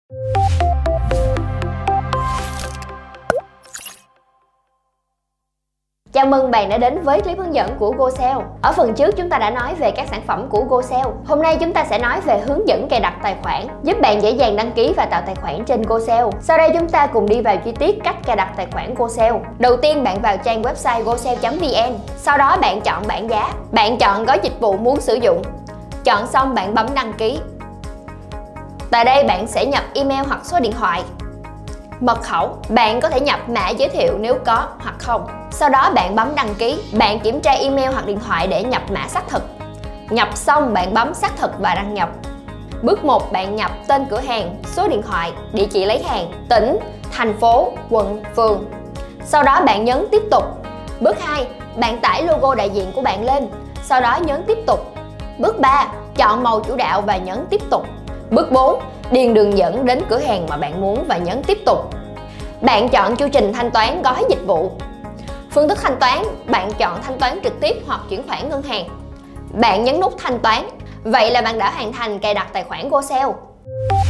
Chào mừng bạn đã đến với clip hướng dẫn của GoSale. Ở phần trước chúng ta đã nói về các sản phẩm của GoSale. Hôm nay chúng ta sẽ nói về hướng dẫn cài đặt tài khoản, giúp bạn dễ dàng đăng ký và tạo tài khoản trên GoSale. Sau đây chúng ta cùng đi vào chi tiết cách cài đặt tài khoản GoSale. Đầu tiên bạn vào trang website gosale.vn. Sau đó bạn chọn bảng giá. Bạn chọn gói dịch vụ muốn sử dụng. Chọn xong bạn bấm đăng ký. Tại đây bạn sẽ nhập email hoặc số điện thoại. Mật khẩu, bạn có thể nhập mã giới thiệu nếu có hoặc không. Sau đó bạn bấm đăng ký, bạn kiểm tra email hoặc điện thoại để nhập mã xác thực. Nhập xong bạn bấm xác thực và đăng nhập. Bước 1 bạn nhập tên cửa hàng, số điện thoại, địa chỉ lấy hàng, tỉnh, thành phố, quận, phường. Sau đó bạn nhấn tiếp tục. Bước 2 bạn tải logo đại diện của bạn lên, sau đó nhấn tiếp tục. Bước 3 chọn màu chủ đạo và nhấn tiếp tục. Bước 4 điền đường dẫn đến cửa hàng mà bạn muốn và nhấn tiếp tục. Bạn chọn chu trình thanh toán gói dịch vụ. Phương thức thanh toán, bạn chọn thanh toán trực tiếp hoặc chuyển khoản ngân hàng. Bạn nhấn nút thanh toán. Vậy là bạn đã hoàn thành cài đặt tài khoản GoSale.